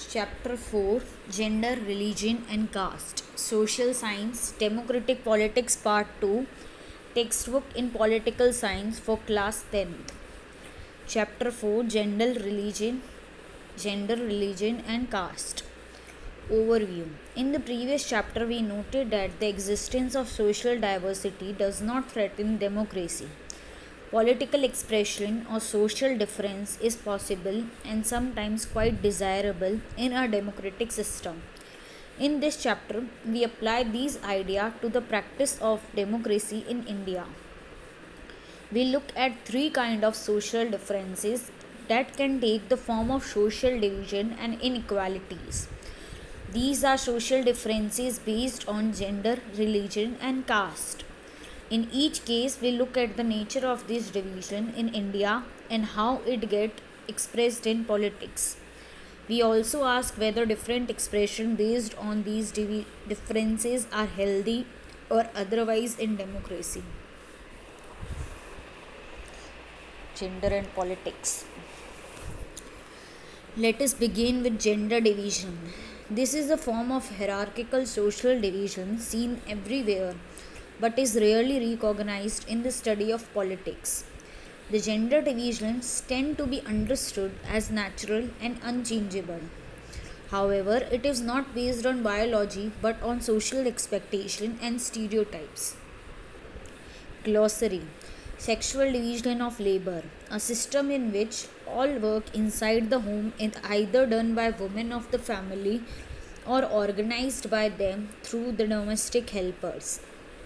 Chapter 4, Gender, Religion and Caste, Social Science, Democratic Politics Part 2, Textbook in Political Science for Class 10th. Chapter 4, Gender, Religion and Caste. Overview. In the previous chapter, we noted that the existence of social diversity does not threaten democracy. Political expression or social difference is possible and sometimes quite desirable in a democratic system. In this chapter, we apply these ideas to the practice of democracy in India. We look at three kinds of social differences that can take the form of social division and inequalities. These are social differences based on gender, religion, and caste. In each case, we look at the nature of this division in India and how it gets expressed in politics. We also ask whether different expressions based on these differences are healthy or otherwise in democracy. Gender and politics. Let us begin with gender division. This is a form of hierarchical social division seen everywhere but is rarely recognized in the study of politics. The gender divisions tend to be understood as natural and unchangeable. However, it is not based on biology but on social expectation and stereotypes. Glossary. Sexual division of labor, a system in which all work inside the home is either done by women of the family or organized by them through the domestic helpers.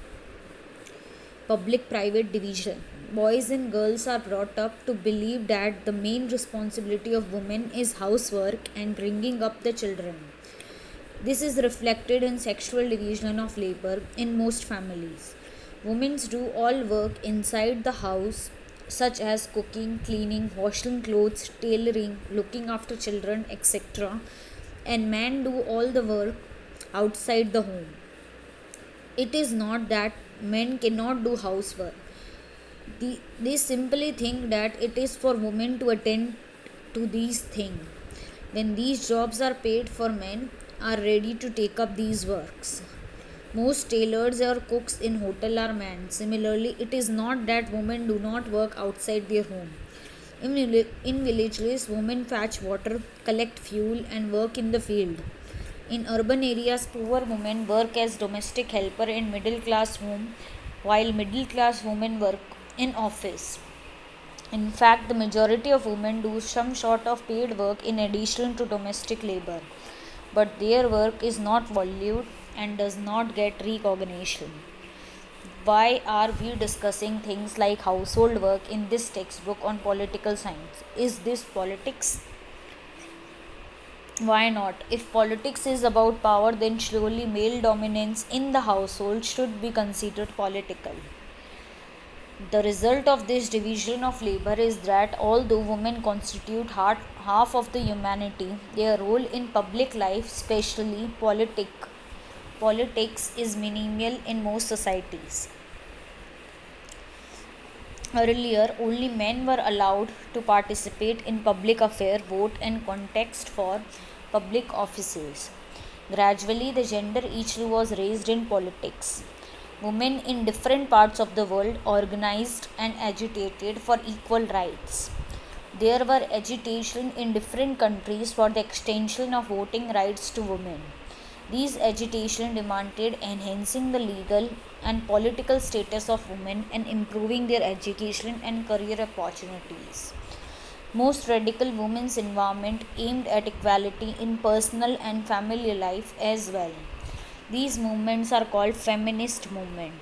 Public-private division. Boys and girls are brought up to believe that the main responsibility of women is housework and bringing up the children. This is reflected in sexual division of labor in most families. Women do all work inside the house, such as cooking, cleaning, washing clothes, tailoring, looking after children, etc., and men do all the work outside the home. It is not that men cannot do housework. They simply think that it is for women to attend to these things. When these jobs are paid for, men are ready to take up these works. Most tailors or cooks in hotel are men. Similarly, it is not that women do not work outside their home. In villages, women fetch water, collect fuel and work in the field. In urban areas, poor women work as domestic helper in middle class home, while middle class women work in office. In fact, the majority of women do some sort of paid work in addition to domestic labor, but their work is not valued and does not get recognition. Why are we discussing things like household work in this textbook on political science? Is this politics? Why not? If politics is about power, then surely male dominance in the household should be considered political. The result of this division of labor is that although women constitute half of the humanity, their role in public life, especially politics, is minimal in most societies. Earlier, only men were allowed to participate in public affairs, vote, and contest for public offices. Gradually, the gender issue was raised in politics. Women in different parts of the world organized and agitated for equal rights. There were agitation in different countries for the extension of voting rights to women. These agitation demanded enhancing the legal and political status of women and improving their education and career opportunities. Most radical women's involvement aimed at equality in personal and family life as well. These movements are called feminist movement.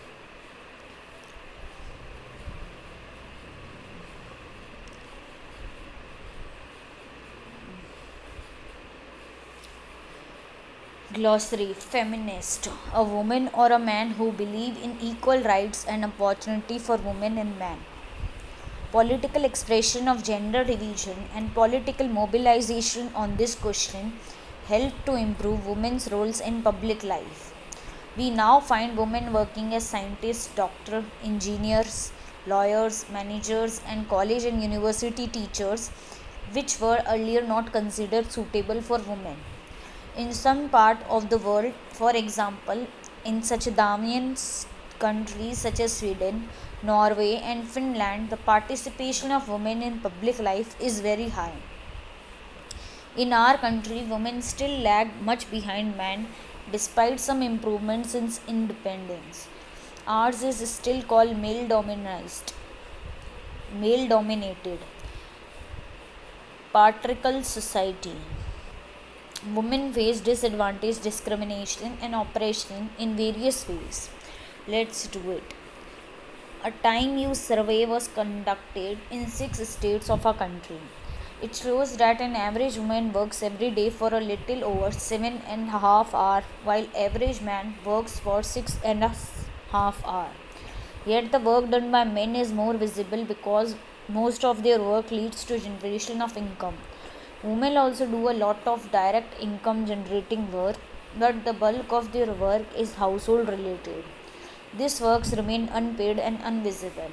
Glossary. Feminist, a woman or a man who believe in equal rights and opportunity for women and men. Political expression of gender division and political mobilization on this question helped to improve women's roles in public life. We now find women working as scientists, doctors, engineers, lawyers, managers, and college and university teachers which were earlier not considered suitable for women. In some part of the world, for example, in Scandinavian countries such as Sweden, Norway, and Finland, the participation of women in public life is very high. In our country, women still lag much behind men despite some improvements since independence. Ours is still called male dominated, patriarchal society. Women face disadvantage, discrimination, and oppression in various ways. Let's do it. A time use survey was conducted in 6 states of our country. It shows that an average woman works every day for a little over 7.5 hours, while average man works for 6.5 hours. Yet the work done by men is more visible because most of their work leads to generation of income. Women also do a lot of direct income generating work, but the bulk of their work is household related. These works remain unpaid and invisible.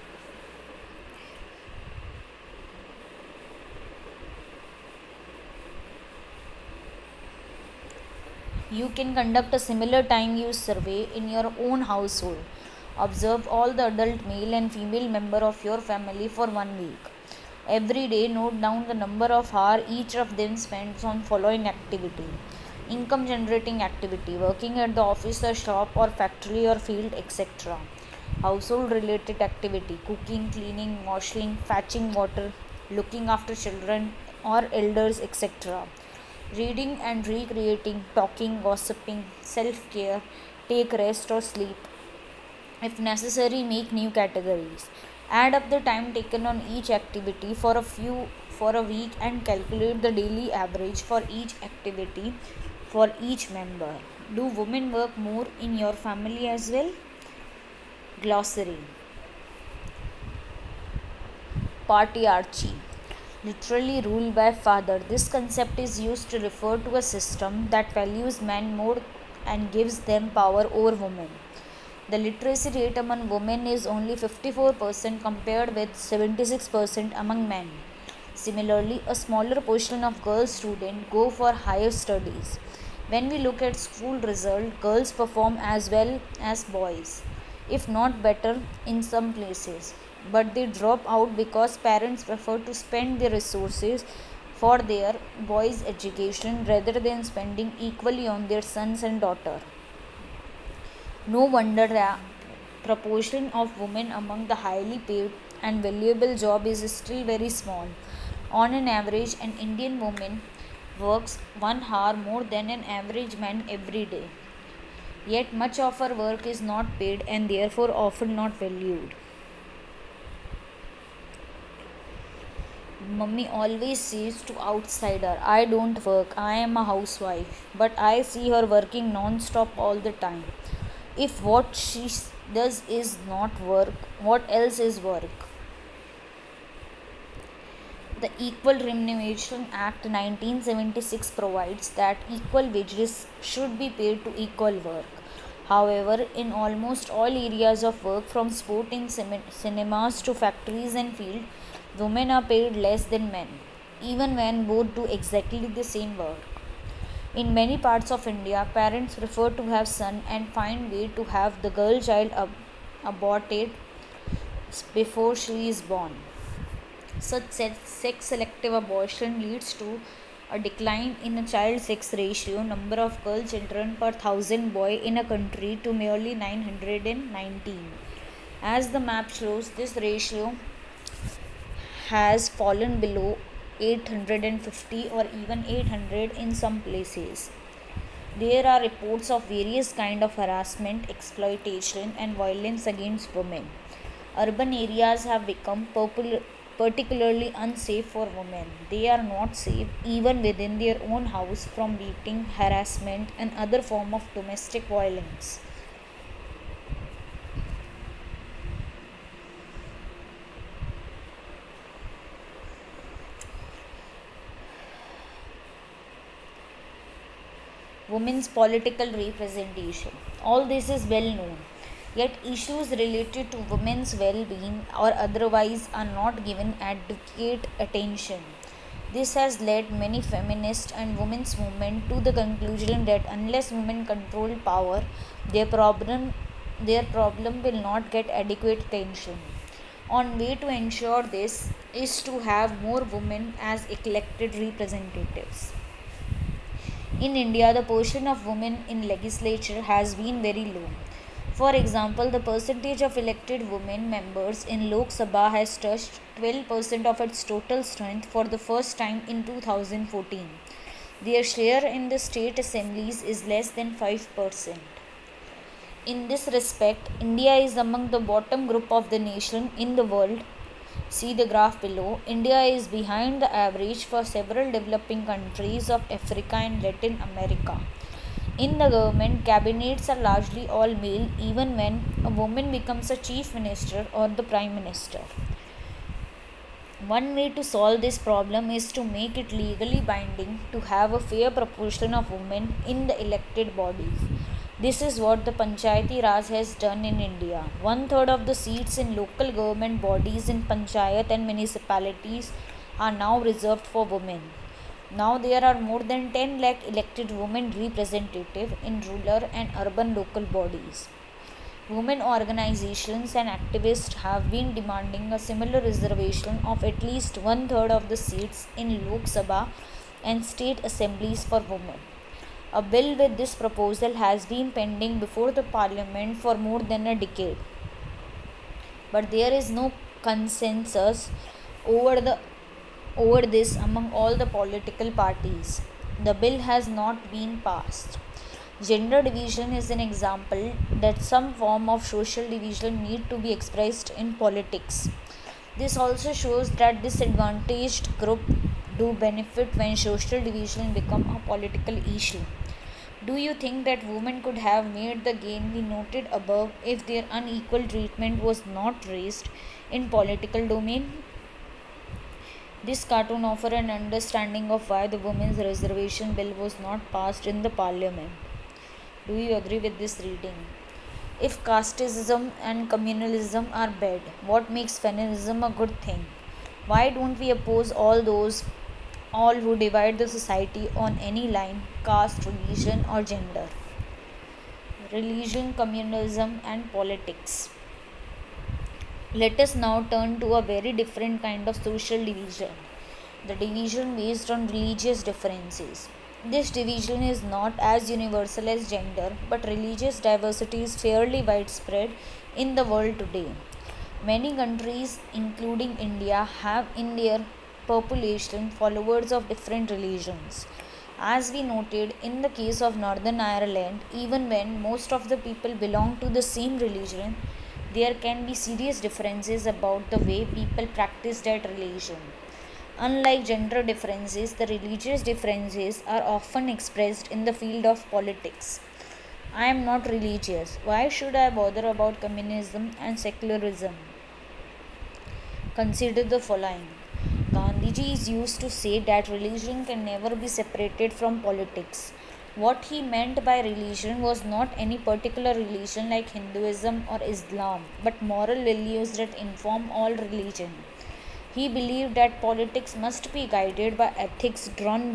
You can conduct a similar time use survey in your own household. Observe all the adult male and female member of your family for 1 week. Every day note down the number of hours each of them spends on following activity. Income generating activity, working at the office or shop or factory or field, etc. Household related activity, cooking, cleaning, washing, fetching water, looking after children or elders, etc. Reading and recreating, talking, gossiping, self care, take rest or sleep. If necessary, make new categories. Add up the time taken on each activity for a week and calculate the daily average for each activity for each member. Do women work more in your family as well? Glossary. Patriarchy, literally ruled by father. This concept is used to refer to a system that values men more and gives them power over women. The literacy rate among women is only 54% compared with 76% among men. Similarly, a smaller portion of girl students go for higher studies. When we look at school result, girls perform as well as boys, if not better in some places. But they drop out because parents prefer to spend their resources for their boys' education rather than spending equally on their sons and daughters. No wonder the proportion of women among the highly paid and valuable job is still very small. On an average, an Indian woman works 1 hour more than an average man every day. Yet much of her work is not paid and therefore often not valued. Mummy always says to outsider, I don't work, I am a housewife, but I see her working non-stop all the time. If what she does is not work, what else is work? The Equal Remuneration Act 1976 provides that equal wages should be paid to equal work. However, in almost all areas of work, from sport in cinemas to factories and field, women are paid less than men, even when both do exactly the same work. In many parts of India, parents prefer to have son and find way to have the girl child aborted before she is born. Such sex selective abortion leads to a decline in the child sex ratio, number of girl children per thousand boy in a country, to merely 919. As the map shows, this ratio has fallen below 850 or even 800 in some places. There are reports of various kinds of harassment, exploitation, and violence against women. Urban areas have become particularly unsafe for women. They are not safe even within their own house from beating, harassment, and other form of domestic violence. Women's political representation. All this is well known. Yet issues related to women's well-being or otherwise are not given adequate attention. This has led many feminist and women's movement to the conclusion that unless women control power, their problem their problem will not get adequate attention. On way to ensure this is to have more women as elected representatives. In India, the portion of women in legislature has been very low. For example, the percentage of elected women members in Lok Sabha has touched 12% of its total strength for the first time in 2014. Their share in the state assemblies is less than 5%. In this respect, India is among the bottom group of the nation in the world. See the graph below. India is behind the average for several developing countries of Africa and Latin America. In the government, cabinets are largely all male even when a woman becomes a chief minister or the prime minister. One way to solve this problem is to make it legally binding to have a fair proportion of women in the elected bodies. This is what the Panchayati Raj has done in India. One third of the seats in local government bodies in Panchayat and municipalities are now reserved for women. Now there are more than 10 lakh elected women representatives in rural and urban local bodies. Women organizations and activists have been demanding a similar reservation of at least one third of the seats in Lok Sabha and state assemblies for women. A bill with this proposal has been pending before the parliament for more than a decade. But there is no consensus over this among all the political parties. The bill has not been passed. Gender division is an example that some form of social division need to be expressed in politics. This also shows that disadvantaged group do benefit when social division become a political issue. Do you think that women could have made the gain we noted above if their unequal treatment was not raised in political domain? This cartoon offers an understanding of why the women's reservation bill was not passed in the parliament. Do you agree with this reading? If casteism and communalism are bad, what makes feminism a good thing? Why don't we oppose all who divide the society on any line, caste, religion or gender? Religion, communalism and politics. Let us now turn to a very different kind of social division, the division based on religious differences. This division is not as universal as gender, but religious diversity is fairly widespread in the world today. Many countries, including India, have in their population followers of different religions. As we noted in the case of Northern Ireland, even when most of the people belong to the same religion, there can be serious differences about the way people practice that religion. Unlike gender differences, the religious differences are often expressed in the field of politics. I am not religious. Why should I bother about communism and secularism? Consider the following. Gandhiji is used to say that religion can never be separated from politics. What he meant by religion was not any particular religion like Hinduism or Islam, but moral values that inform all religion. He believed that politics must be guided by ethics drawn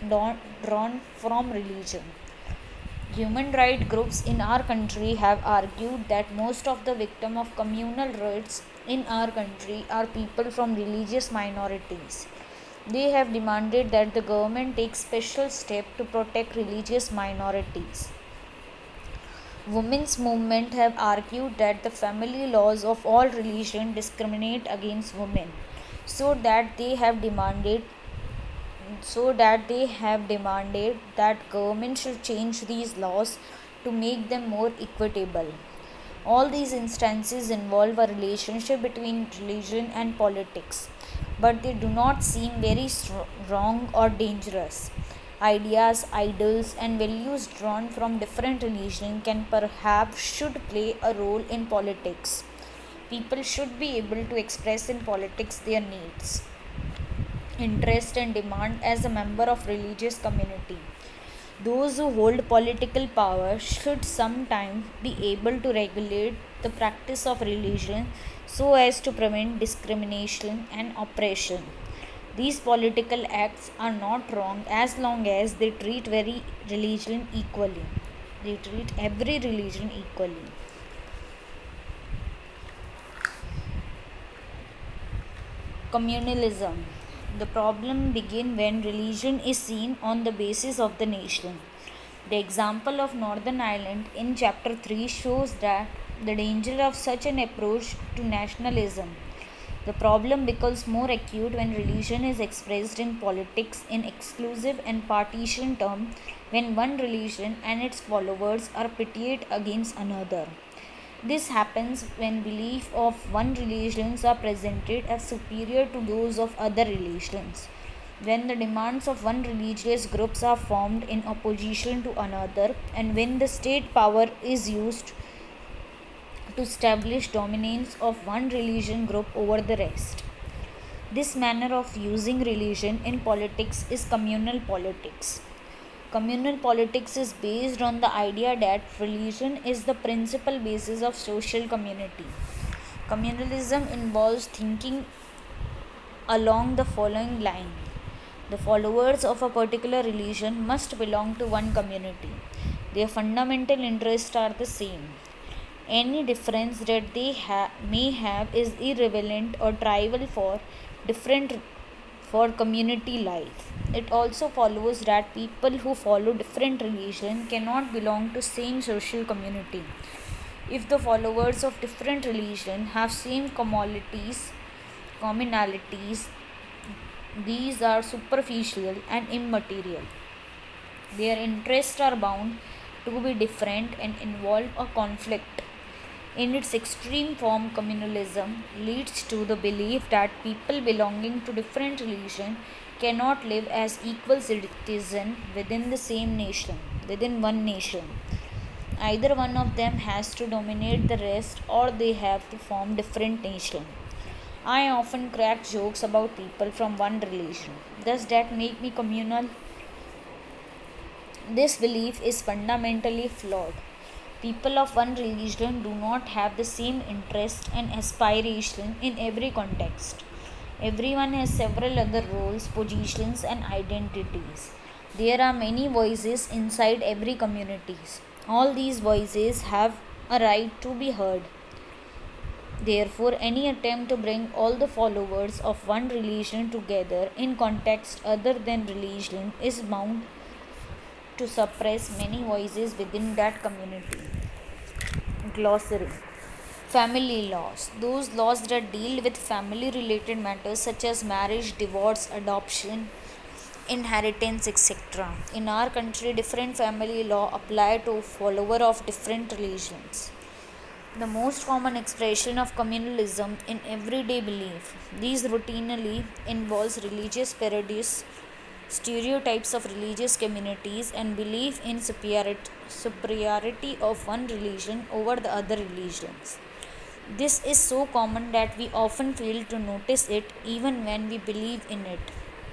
from religion. Human rights groups in our country have argued that most of the victims of communal riots in our country are people from religious minorities. They have demanded that the government take special steps to protect religious minorities. Women's movement have argued that the family laws of all religions discriminate against women, so that they have demanded that government should change these laws to make them more equitable. All these instances involve a relationship between religion and politics, but they do not seem very wrong or dangerous. Ideas, idols, and values drawn from different religions can perhaps should play a role in politics. People should be able to express in politics their needs, interest, and demand as a member of religious community. Those who hold political power should sometimes be able to regulate the practice of religion so as to prevent discrimination and oppression. These political acts are not wrong as long as they treat very religion equally. They treat every religion equally. Communalism. The problem begins when religion is seen on the basis of the nation. The example of Northern Ireland in chapter 3 shows that the danger of such an approach to nationalism. The problem becomes more acute when religion is expressed in politics in exclusive and partition terms, when one religion and its followers are pitted against another. This happens when beliefs of one religion are presented as superior to those of other religions. When the demands of one religious group are formed in opposition to another, and when the state power is used to establish dominance of one religion group over the rest. This manner of using religion in politics is communal politics. Communal politics is based on the idea that religion is the principal basis of social community. Communalism involves thinking along the following line. The followers of a particular religion must belong to one community. Their fundamental interests are the same. Any difference that they may have is irrelevant or trivial for community life. It also follows that people who follow different religion cannot belong to same social community. If the followers of different religion have same commonalities, these are superficial and immaterial. Their interests are bound to be different and involve a conflict. In its extreme form, communalism leads to the belief that people belonging to different religions cannot live as equal citizens within one nation. Either one of them has to dominate the rest or they have to form different nations. I often crack jokes about people from one religion. Does that make me communal? This belief is fundamentally flawed. People of one religion do not have the same interest and aspiration in every context. Everyone has several other roles, positions, and identities. There are many voices inside every community. All these voices have a right to be heard. Therefore, any attempt to bring all the followers of one religion together in context other than religion is bound to suppress many voices within that community. Glossary. Family laws. Those laws that deal with family related matters such as marriage, divorce, adoption, inheritance, etc. In our country, different family law apply to followers of different religions. The most common expression of communalism in everyday belief. These routinely involves religious parodies, stereotypes of religious communities, and belief in superiority of one religion over the other religions. This is so common that we often fail to notice it even when we believe in it.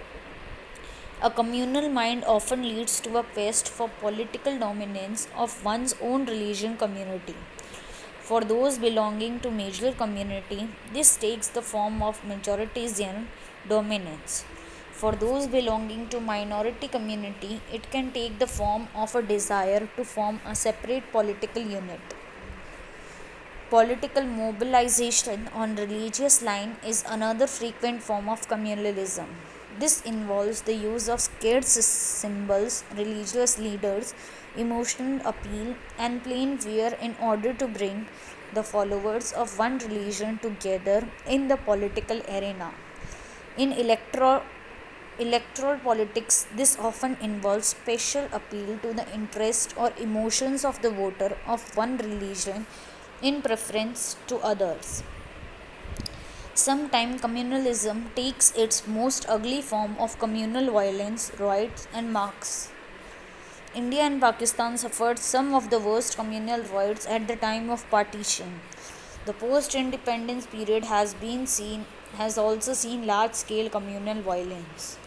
A communal mind often leads to a quest for political dominance of one's own religion community. For those belonging to major community, this takes the form of majoritarian dominance. For those belonging to minority community, it can take the form of a desire to form a separate political unit. Political mobilization on religious line is another frequent form of communalism. This involves the use of scared symbols, religious leaders, emotional appeal, and plain fear in order to bring the followers of one religion together in the political arena. In electoral politics, this often involves special appeal to the interest or emotions of the voter of one religion in preference to others. Sometimes communalism takes its most ugly form of communal violence, riots, and marks. India and Pakistan suffered some of the worst communal riots at the time of partition. The post-independence period has also seen large-scale communal violence.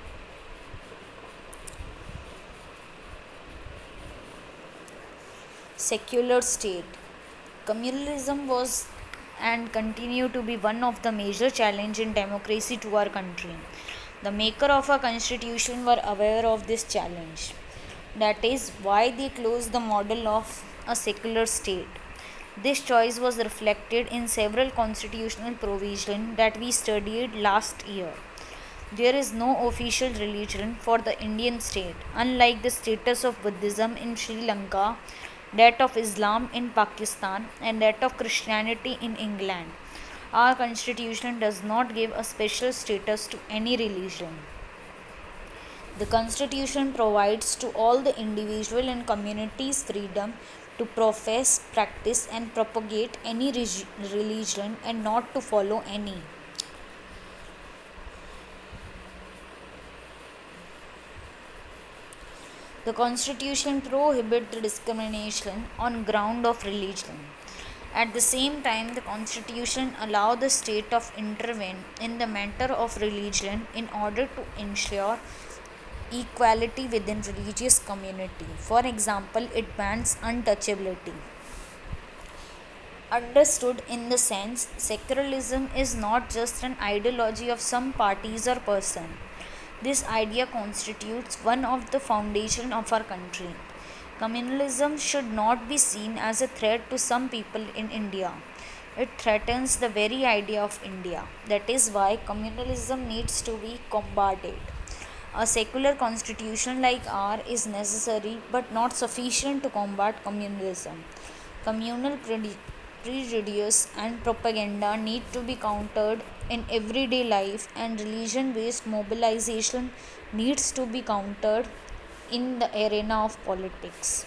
Secular state. Communalism was and continue to be one of the major challenges in democracy to our country. The maker of a constitution were aware of this challenge. That is why they chose the model of a secular state. This choice was reflected in several constitutional provisions that we studied last year. There is no official religion for the Indian state, unlike the status of Buddhism in Sri Lanka, that of Islam in Pakistan, and that of Christianity in England. Our constitution does not give a special status to any religion. The Constitution provides to all the individual and communities freedom to profess, practice, and propagate any religion and not to follow any. The Constitution prohibits the discrimination on ground of religion. At the same time, the Constitution allows the state to intervene in the matter of religion in order to ensure equality within religious community. For example, it bans untouchability. Understood in the sense, secularism is not just an ideology of some parties or person. This idea constitutes one of the foundation of our country. Communalism should not be seen as a threat to some people in India. It threatens the very idea of India. That is why communalism needs to be combated. A secular constitution like ours is necessary but not sufficient to combat communalism. Communal prejudice and propaganda need to be countered in everyday life, and religion based mobilization needs to be countered in the arena of politics.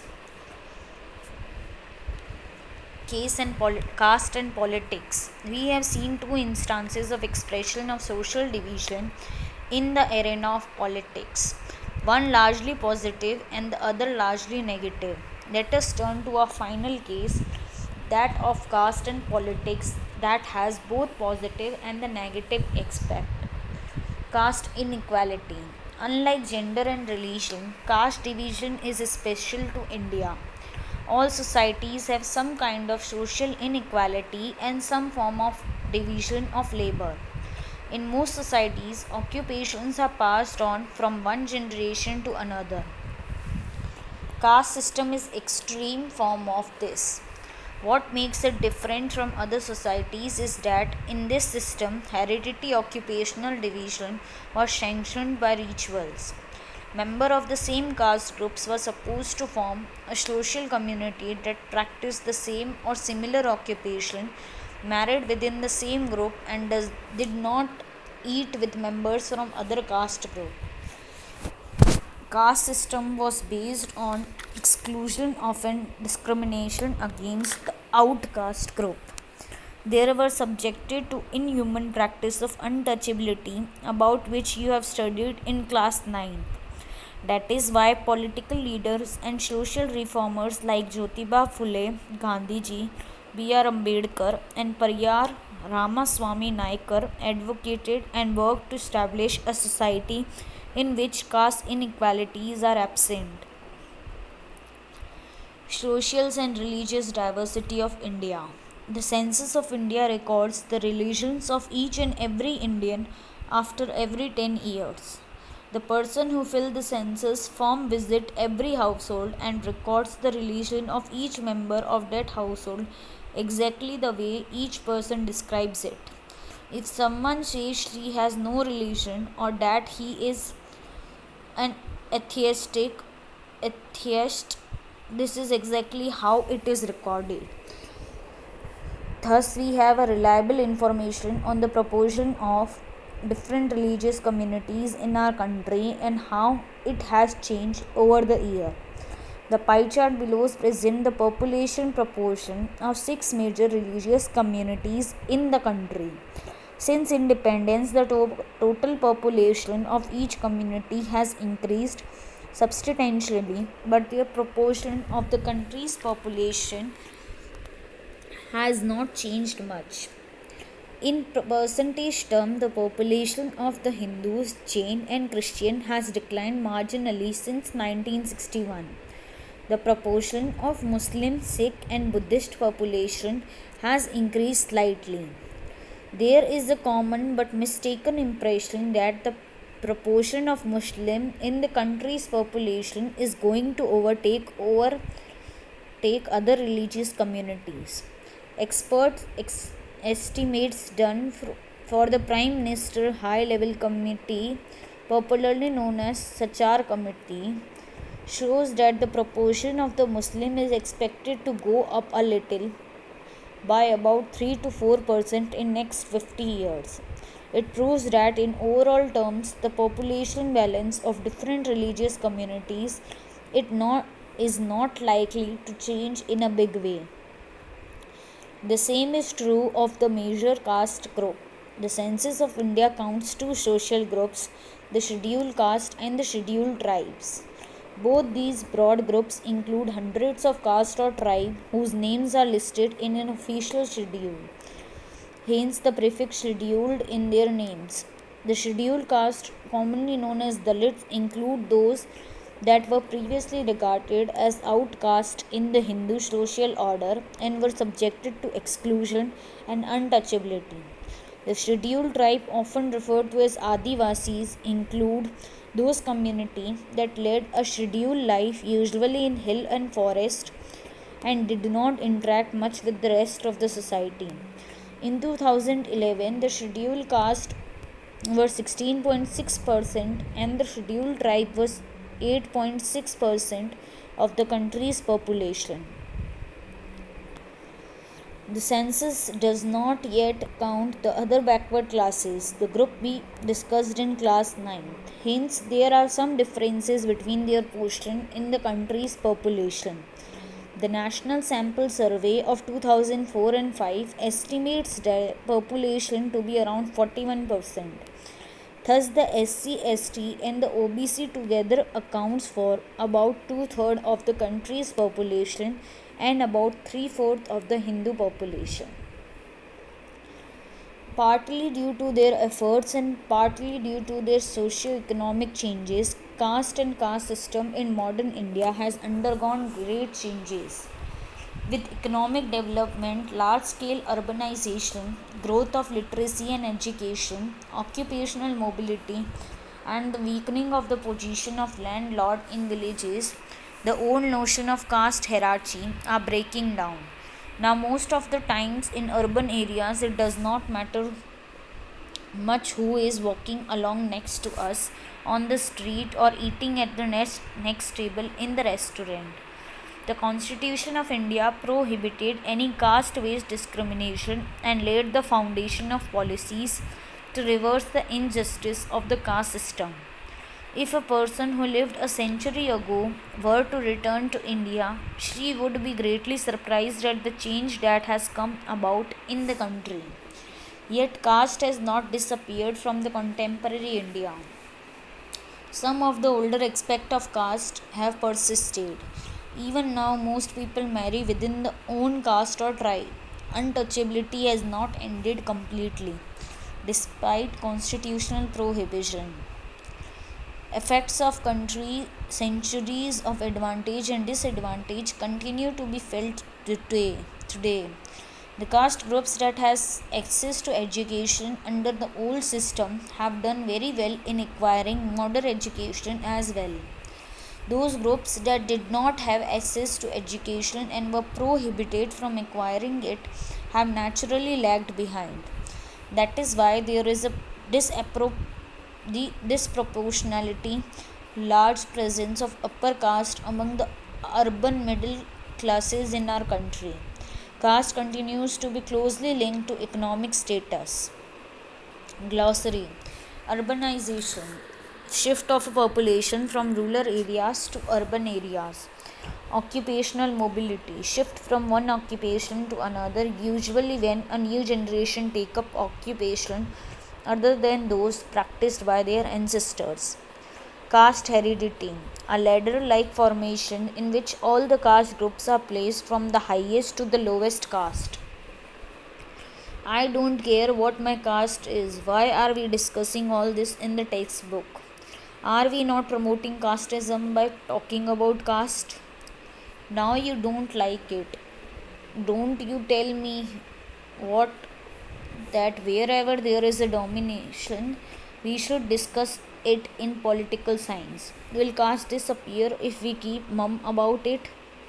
Caste and politics. We have seen two instances of expression of social division in the arena of politics, one largely positive and the other largely negative. Let us turn to a final case, that of caste and politics, that has both positive and the negative aspect. Caste inequality. Unlike gender and religion, caste division is special to India. All societies have some kind of social inequality and some form of division of labor. In most societies, occupations are passed on from one generation to another. Caste system is extreme form of this. What makes it different from other societies is that in this system, hereditary occupational division was sanctioned by rituals. Members of the same caste groups were supposed to form a social community that practiced the same or similar occupation, married within the same group, and did not eat with members from other caste group. Caste system was based on exclusion of and discrimination against the outcast group. They were subjected to inhuman practice of untouchability, about which you have studied in class 9. That is why political leaders and social reformers like Jyotiba Phule, Gandhiji, B.R. Ambedkar, and Pariyar Ramaswamy Naikar advocated and worked to establish a society in which caste inequalities are absent. Social and religious diversity of India. The Census of India records the religions of each and every Indian after every 10 years. The person who fills the census form visits every household and records the religion of each member of that household exactly the way each person describes it. If someone says she has no religion or that he is an atheist, this is exactly how it is recorded. Thus, we have a reliable information on the proportion of different religious communities in our country and how it has changed over the year. The pie chart below presents the population proportion of 6 major religious communities in the country. Since independence, the total population of each community has increased substantially, but the proportion of the country's population has not changed much. In percentage term, the population of the Hindus, Jain and Christian has declined marginally since 1961. The proportion of Muslim, Sikh and Buddhist population has increased slightly. There is a common but mistaken impression that the proportion of Muslim in the country's population is going to take other religious communities. Estimates done for the Prime Minister High Level Committee, popularly known as Sachar Committee, shows that the proportion of the Muslim is expected to go up a little by about 3 to 4% in next 50 years. It proves that in overall terms the population balance of different religious communities is not likely to change in a big way. The same is true of the major caste group. The census of India counts two social groups, the scheduled caste and the scheduled tribes. Both these broad groups include hundreds of castes or tribes whose names are listed in an official schedule, hence the prefix scheduled in their names. The scheduled caste, commonly known as Dalits, include those that were previously regarded as outcasts in the Hindu social order and were subjected to exclusion and untouchability. The scheduled tribe, often referred to as Adivasis, include those communities that led a scheduled life, usually in hill and forest, and did not interact much with the rest of the society. In 2011, the scheduled caste were 16.6% and the scheduled tribe was 8.6% of the country's population. The census does not yet count the other backward classes, the group we discussed in class 9. Hence, there are some differences between their portion in the country's population. The National Sample Survey of 2004 and 5 estimates the population to be around 41%. Thus, the SC, ST and the OBC together accounts for about 2/3 of the country's population and about 3/4 of the Hindu population. Partly due to their efforts and partly due to their socio-economic changes, caste and caste system in modern India has undergone great changes. With economic development, large-scale urbanization, growth of literacy and education, occupational mobility, and the weakening of the position of landlord in villages, the old notion of caste hierarchy are breaking down. Now, most of the times in urban areas, it does not matter much who is walking along next to us on the street or eating at the next table in the restaurant. The Constitution of India prohibited any caste-based discrimination and laid the foundation of policies to reverse the injustice of the caste system. If a person who lived a century ago were to return to India, she would be greatly surprised at the change that has come about in the country. Yet caste has not disappeared from the contemporary India. Some of the older aspects of caste have persisted. Even now, most people marry within the own caste or tribe. Untouchability has not ended completely, despite constitutional prohibition. Effects of country centuries of advantage and disadvantage continue to be felt today. The caste groups that has access to education under the old system have done very well in acquiring modern education as well. Those groups that did not have access to education and were prohibited from acquiring it have naturally lagged behind. That is why there is a disproportionality large presence of upper caste among the urban middle classes in our country. Caste continues to be closely linked to economic status. Glossary: urbanization, shift of a population from rural areas to urban areas. Occupational mobility, shift from one occupation to another, usually when a new generation take up occupation other than those practiced by their ancestors. Caste heredity, a ladder-like formation in which all the caste groups are placed from the highest to the lowest caste. I don't care what my caste is. Why are we discussing all this in the textbook? Are we not promoting casteism by talking about caste? Now you don't like it. Don't you tell me what that wherever there is a domination, we should discuss it in political science. Will caste disappear if we keep mum about it?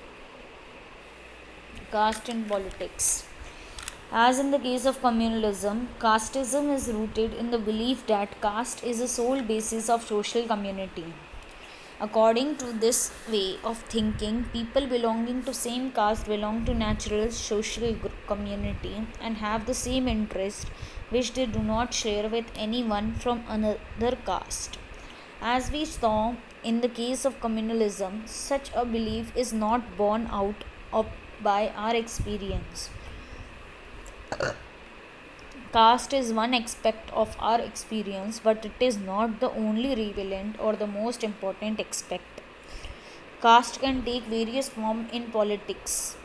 Caste in politics. As in the case of communalism, casteism is rooted in the belief that caste is the sole basis of social community. According to this way of thinking, people belonging to same caste belong to natural social community and have the same interest which they do not share with anyone from another caste. As we saw in the case of communalism, such a belief is not borne out of by our experience. Caste is one aspect of our experience, but it is not the only relevant or the most important aspect. Caste can take various forms in politics.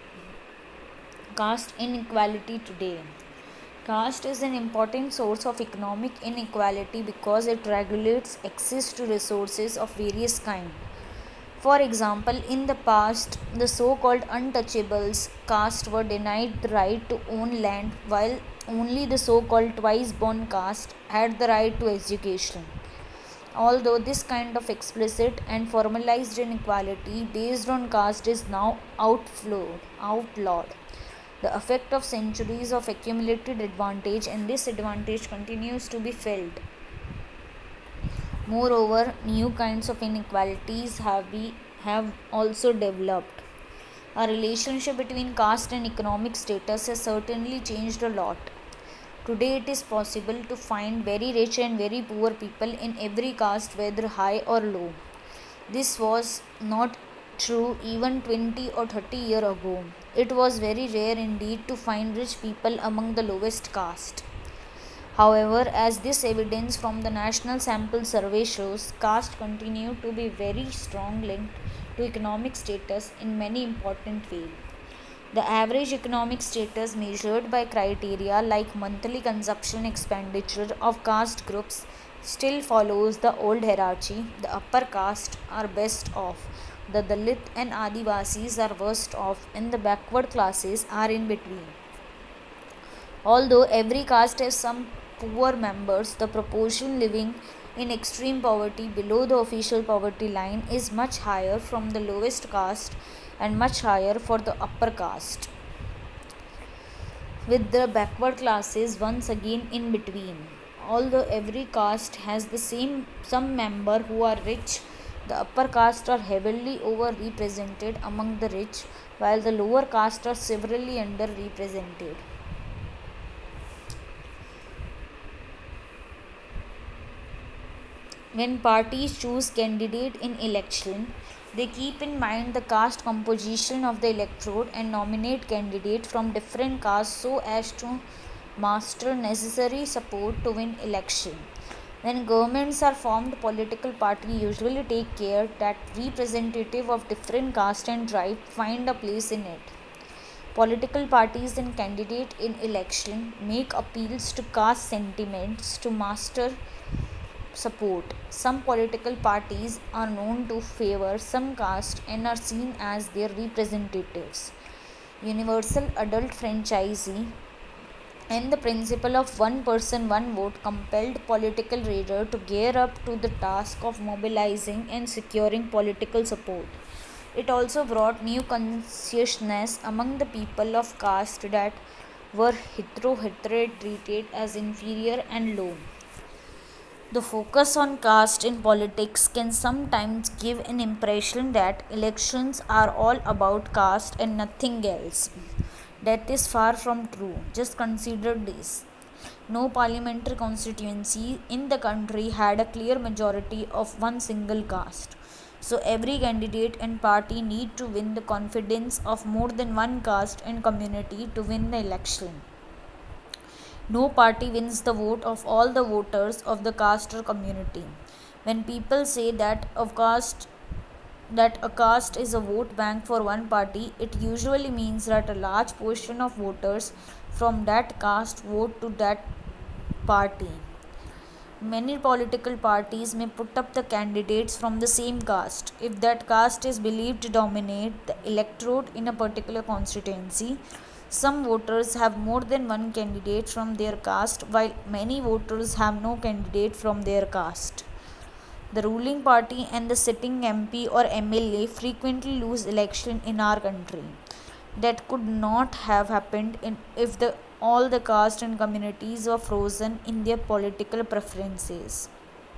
Caste inequality today. Caste is an important source of economic inequality because it regulates access to resources of various kinds. For example, in the past, the so-called untouchables caste were denied the right to own land, while only the so-called twice-born caste had the right to education. Although this kind of explicit and formalized inequality based on caste is now outlawed, the effect of centuries of accumulated advantage and this advantage continues to be felt. Moreover, new kinds of inequalities have also developed. Our relationship between caste and economic status has certainly changed a lot. Today, it is possible to find very rich and very poor people in every caste, whether high or low. This was not true even 20 or 30 years ago. It was very rare indeed to find rich people among the lowest caste. However, as this evidence from the National Sample Survey shows, caste continue to be very strong linked to economic status in many important ways. The average economic status measured by criteria like monthly consumption expenditure of caste groups still follows the old hierarchy. The upper caste are best off, the Dalit and Adivasis are worst off, and the backward classes are in between. Although every caste has some poor members, the proportion living in extreme poverty below the official poverty line is much higher from the lowest caste and much higher for the upper caste, with the backward classes once again in between. Although every caste has the some member who are rich, the upper caste are heavily overrepresented among the rich, while the lower caste are severely underrepresented. When parties choose candidate in election, they keep in mind the caste composition of the electorate and nominate candidates from different castes so as to muster necessary support to win election. When governments are formed, political parties usually take care that representatives of different caste and tribe find a place in it. Political parties and candidates in election make appeals to caste sentiments to muster support. Some political parties are known to favor some caste and are seen as their representatives. Universal adult franchisee and the principle of one person one vote compelled political leaders to gear up to the task of mobilizing and securing political support. It also brought new consciousness among the people of caste that were hitherto treated as inferior and low. The focus on caste in politics can sometimes give an impression that elections are all about caste and nothing else. That is far from true. Just consider this. No parliamentary constituency in the country had a clear majority of one single caste. So every candidate and party need to win the confidence of more than one caste and community to win the election. No party wins the vote of all the voters of the caste or community. When people say that a caste is a vote bank for one party, it usually means that a large portion of voters from that caste vote to that party. Many political parties may put up the candidates from the same caste. If that caste is believed to dominate the electorate in a particular constituency, some voters have more than one candidate from their caste, while many voters have no candidate from their caste. The ruling party and the sitting MP or MLA frequently lose election in our country. That could not have happened if all the caste and communities were frozen in their political preferences.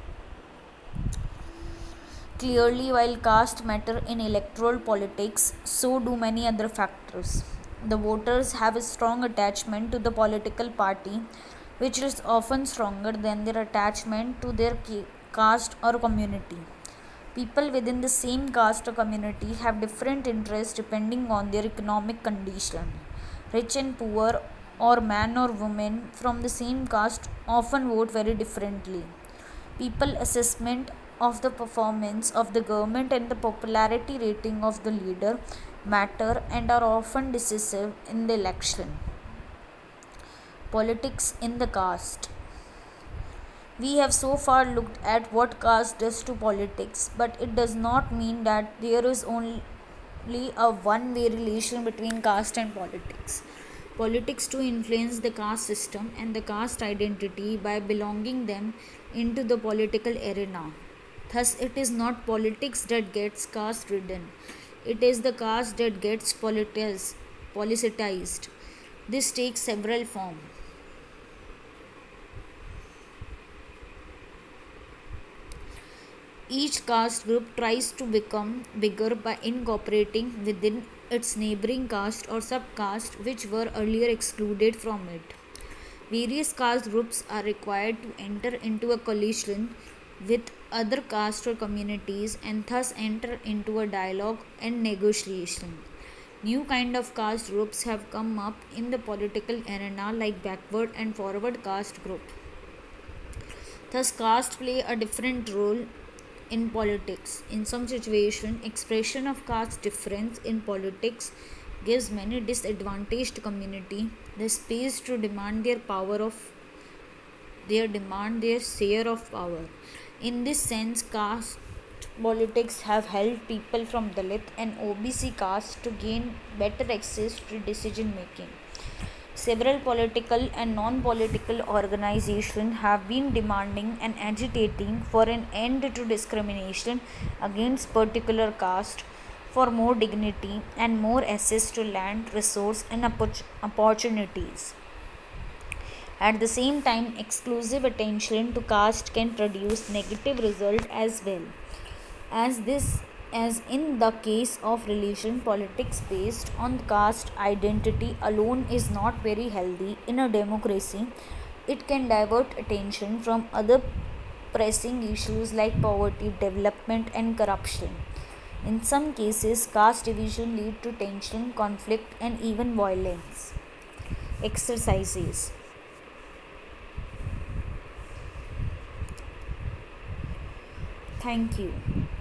Clearly, while caste matter in electoral politics, so do many other factors. The voters have a strong attachment to the political party, which is often stronger than their attachment to their caste or community. People within the same caste or community have different interests depending on their economic condition. Rich and poor, or man or woman from the same caste, often vote very differently. People assessment of the performance of the government and the popularity rating of the leader matter and are often decisive in the election. Politics in the caste. We have so far looked at what caste does to politics, but it does not mean that there is only a one way relation between caste and politics. Politics to influence the caste system and the caste identity by belonging them into the political arena. Thus, it is not politics that gets caste ridden, it is the caste that gets politicized. This takes several forms. Each caste group tries to become bigger by incorporating within its neighboring caste or subcaste which were earlier excluded from it. Various caste groups are required to enter into a coalition with other caste or communities and thus enter into a dialogue and negotiation. New kind of caste groups have come up in the political arena like backward and forward caste group. Thus caste play a different role in politics. In some situations, expression of caste difference in politics gives many disadvantaged community the space to demand their share of power. In this sense, caste politics have helped people from Dalit and OBC caste to gain better access to decision making. Several political and non-political organizations have been demanding and agitating for an end to discrimination against particular caste, for more dignity and more access to land, resource and opportunities. At the same time, exclusive attention to caste can produce negative result as well. As in the case of religion, politics based on caste identity alone is not very healthy in a democracy. It can divert attention from other pressing issues like poverty, development and corruption. In some cases, caste division lead to tension, conflict and even violence. Exercises. Thank you.